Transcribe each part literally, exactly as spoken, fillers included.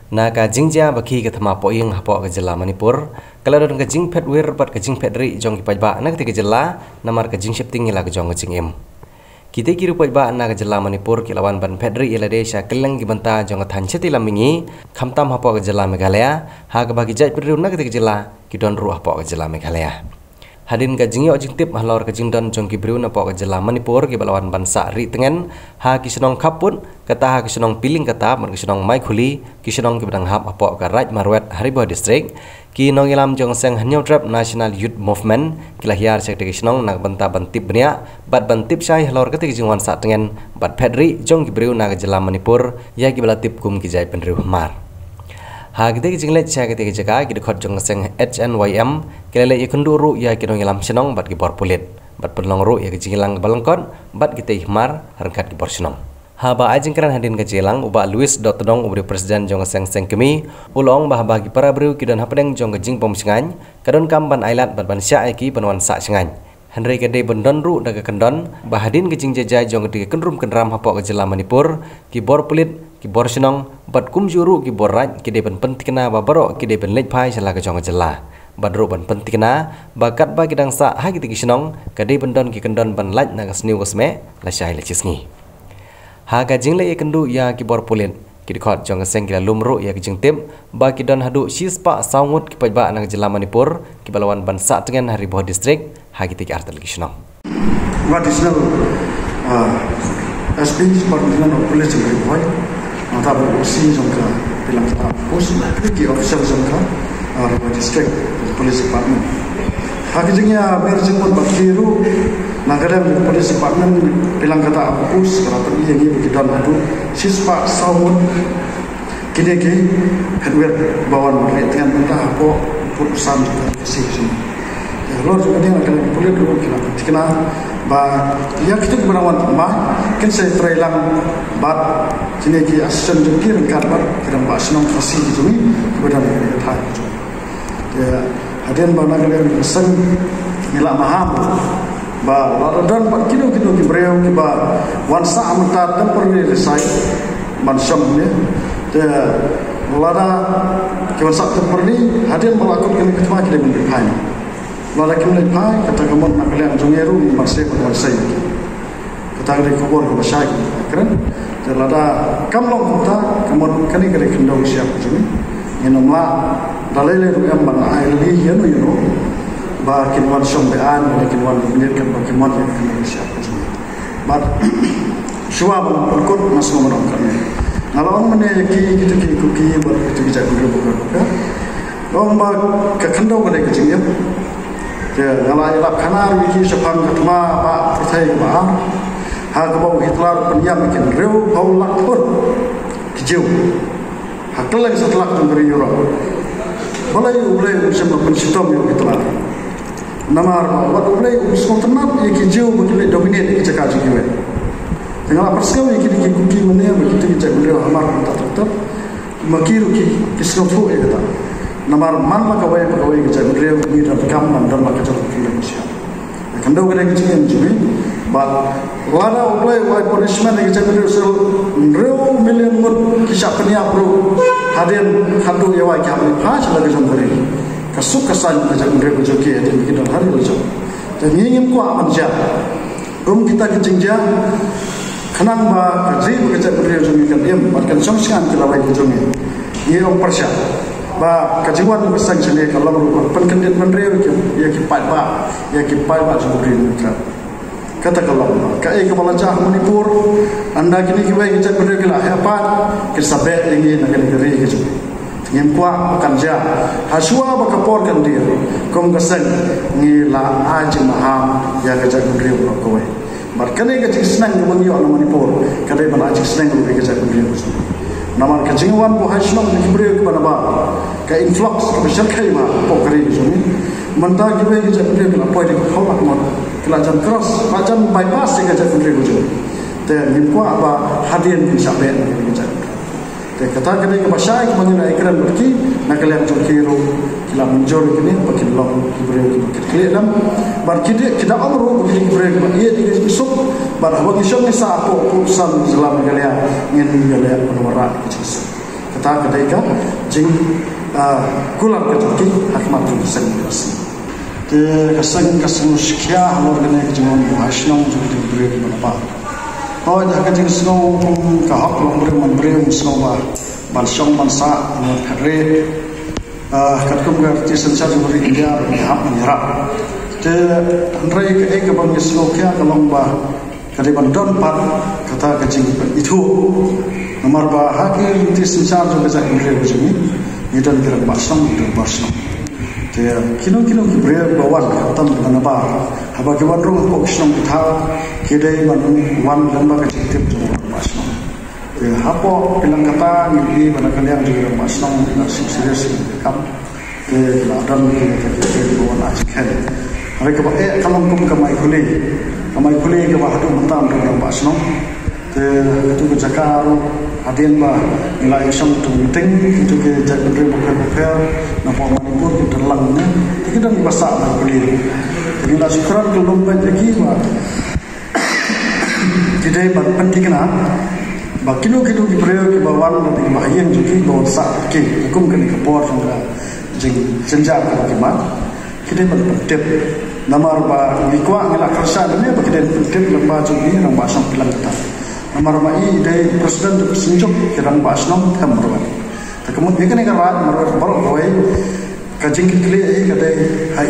na ka jingja baki ka thama poing hapo ka jilla Manipur kala don ka jing phet wir pat ka jing phet ri jong ki pajba na ka ke jilla namar ka jing shifting ila ka jong ka jing em kite ki ru pajba na ka jilla Manipur ki lawan ban phet ri ila de sha kelang ki banta jong ka than cheti lamingi khamtam hapo ka jilla Meghalaya ha ka bagi jai pru na ka ke jilla ki don ru hapo ka jilla Meghalaya hadin ka jingyo jing tip mahlor ka jing don jong ki bru na po ka jilla Manipur ki balawan bansa ri tengen ha ki senong khaput kata ha ki senong piling kata man ki senong mai khuli ki senong ki bang hap apo ka raj marwet Haribo district ki nong ilam jong seng hanyo trap National Youth Movement ki lahiar sek ki senong nak banta bantip bnia bat bantip sai halor ka ti jing wan sa tengen bat phedri jong ki bru na ka jilla Manipur ya ki bala tip kum ki jai penru mar ha kita ki jinglet cha kita ki jaga ki khot jong seng H N Y M kelele ye kundu ru ya ki nong ilam senong bat ki bor pulit bat penlong ru ya ki jingilang balangkon bat kita ihmar harkat ki bor senong ha ba ajing kran hadin ka jelang uba Louis Dotodong ubri presiden jong seng seng kemi ulong bah bagi para bru ki dan hapdeng jong ka jing pom sengan kadon kam ban ailat bat ban sya ki panwan sa sengan Henry kade bendon ru daga kendon bahadin ke jing jajai jong ke kendrum kendram hapo ke jilla Manipur ki bor pulit ki bor senong bat kum juru ki bor raj ki de ben pentikna ba baro ki de ben lej phai sala ka jong jilla bat ru ban pentikna bakat ba ki dang sa ha ki ti senong kade bendon ki kendon ban laj na ka sniu kosme la shai la chisngi ha ka jing le kendu ya ki bor pulit ki khot jong seng ki lumru ya ki jing tim ba ki don hadu sispa saungut ki pajba na jilla Manipur ki balawan ban sa tengen Haribo district ha ki ti artal ki senong additional uh, S P Department of Police and Boy mata berusi jangka bilang tak pos ki official jangka Haribo district police department hakijnya berjemput bakiru nagara police department bilang kata pos kata ini yang begitu adu sispa saun kini ki headwear bawan dengan benda apa putusan kasih sini Lord kemudian akan boleh dulu kita kena ba yang kita berawan mah kan saya terailang bat sini ki asisten jengki rengkat bat kita mbak senang kasih di sini kepada mereka thai ya hadian bana kalian sen nilak maham ba ladan bat kilo kilo ki breu ki ba wansa amta temporary resai mansam ne ya lada ki wansa temporary hadian melakukan ketema kita mendepai Lala kim lek pai kata kamon nak kalian jongeru ni masih pada saya kata dari kubur ke masyai keren lada kamlong kita kamon kani kali kendau siap jumi inamla dalile ru am ban ai li yenu yenu ba kinwan som bean kinwan menit kan ba kinwan kendau siap jumi bat suwa ban perkut mas nomor kan nalong mene ki kita ki kuki bar kita bisa guru bukan ka long ba ka kendau kali kecingnya ya ngalai lap kanar wiki sepang ketma pak percaya ba ha kebau hitlar penyam bikin reu bau lakpur kijau hakal lagi setelah memberi euro boleh boleh semua pensitom yang hitlar namar wat boleh usung tenat ya kijau begitu dominate kecakap jiwe dengan persew yang kini kuki mana begitu kecak beliau hamar tak tetap makiru ki kisnofu ya kata namar man makawai makawai kecak beliau ni dalam kam dan makacak beliau siap kendau kena kecik yang jumi but lada ulai wai punishment kecak beliau sel real million mut kisah peniak bro hadian handu ya wai kami pas lagi sampai kasuk kesan kecak beliau joki ada bikin dalam hari lejak dan ingin kuat manja rum kita kecing jah kenang ba kaji kecak beliau jumi kan diam bahkan somsian kita wai jumi ini orang persya ba kajiwan besar sini kalau berubah penkendit menrew ya kipat ba ya kipat ba sebudin kita kata kalau kai kepala jah Manipur anda kini kiwai kita menrew kila hebat kisabet ini nak negeri gitu ngem kwa kanja haswa ba kapor kan dia kom gasan ni la aj maham ya kaja menrew koi bar kane ka senang ngomong Manipur kade ba aj senang ngomong kaja menrew nama kejingan bu haslam ni beri kepada ba ka influx besar kai ma pokri sini mentah gibe ke jadi beri apa dia kau nak mau kelajan cross macam bypass ke jadi beri tu dan ni kuat ba hadian bisa ben ke jadi te kata kene ke bahasa ke mana ikran berki nak kalian jokiro kila menjor kini pakai long beri ke kelam bar kita kita amru beri beri ia di besok bar hawa kisah ni sa apa urusan dalam kalian ingin kalian menwarak kisah kata kedai ka jing kular kecuki hakmat tulisan kasih te kasang kasang sekia halor kena jangan bahasnong jadi beri berapa oh dah kerja snow pun kahak long beri memberi snow bah bansong bansa hari kat kum kerja sensar beri India berhap menyerap te andrai ke ek bang snow kia kalong bah kali bandon pat kata kerja itu nomor bah hakim kerja sensar juga saya beri begini ini dan kira bansong dan bansong kilo-kilo kibrel bawan katam dengan apa haba kiwan rong pokisnom kita kidai man wan lamba kecitip jumlah masnom ya hapo bilang kata ngipi mana kalian juga masnom nasi serius kam ke ladan ke ke bawan asken mereka pak eh kalau kum kamai kuli kamai kuli ke bahadu mentam dengan masnom ke itu ke Jakarta hadian bah nilai isam tu meeting itu ke jadi bukan-bukan nampak manipur kita langnya kita dan masak lah kulit jadi lah syukuran ke lomba lagi bah kita hebat penting na bah kilo-kilo kibrel ke bawang dan bahagian juga bawa sak ke hukum kena kepor juga jeng jenjang ke kimat kita hebat penting nama bah ngikuak ngelak kerasa dan dia kita penting lomba juga yang bahasa bilang kita nomor mai dari presiden tu senjuk kirang basnom kam merwan. Kemudian dia kena kerat merwan baru koi kajing kili ai kadai hai.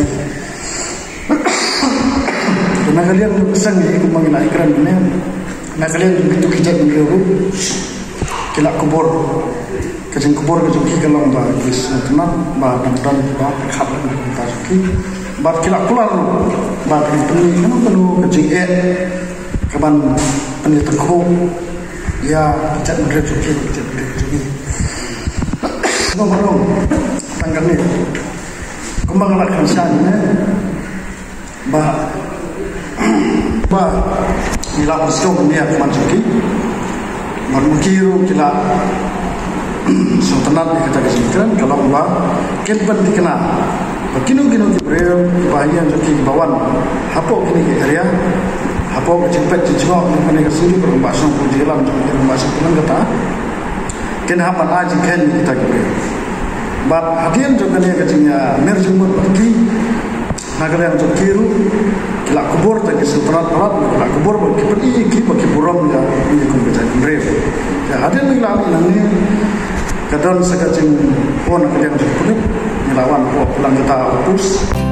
Dan kalian tu pesan ni aku mengenai ikran ni. Nak kalian begitu kijat mengeru kila kubur kajing kubur kajing kikalong ba kis tenat ba dan ba khat ba ki ba kila kular ba ni kanu kanu kajing e kaban ini terkau ya tidak mengerti tidak mengerti ngomong tanggal ni kembang nak kerjanya bah bah ila usul ni aku manjuki marmukiru kila sultanat kita kesempatan kalau bah kelban dikenal begini-gini kibrel bahagian joki bawan hapok ini area apa berjemput jejak dengan kesudi berbahasa berjalan dengan bahasa pulang kata kena hapan aja kan kita gitu bat hadian juga ni kecilnya merjumut pergi nagara yang terkiru kila kubur tak seterat pelat kila kubur bagi pergi ki bagi buram ya ini kumpulan brave ya hadian ni lagi nanti kadang sekecil pun kerja yang cukup melawan pulang kita opus